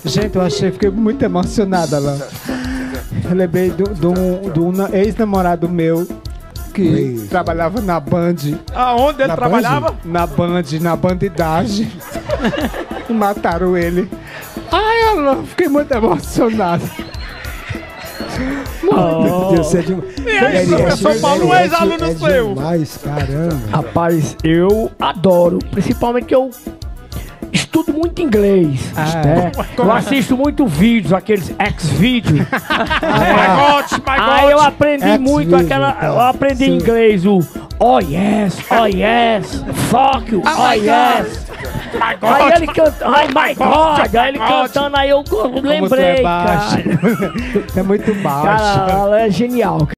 Gente, fiquei muito emocionada lá. Eu lembrei de um ex-namorado meu que trabalhava na Band. Aonde ele trabalhava? Na Band, na bandidagem. E mataram ele. Ai, eu fiquei muito emocionado. Meu Deus, você é demais. São Paulo, um ex-aluno seu. Demais, caramba. Rapaz, eu adoro. Principalmente que eu estudo muito inglês. Né? Eu assisto muito vídeos, aqueles X-vídeos. Aí eu aprendi muito eu aprendi inglês o oh yes, fuck you, oh yes. Aí ele canta, ai my God, aí ele cantando, aí eu lembrei, cara. É muito baixo. Cara, ela é genial.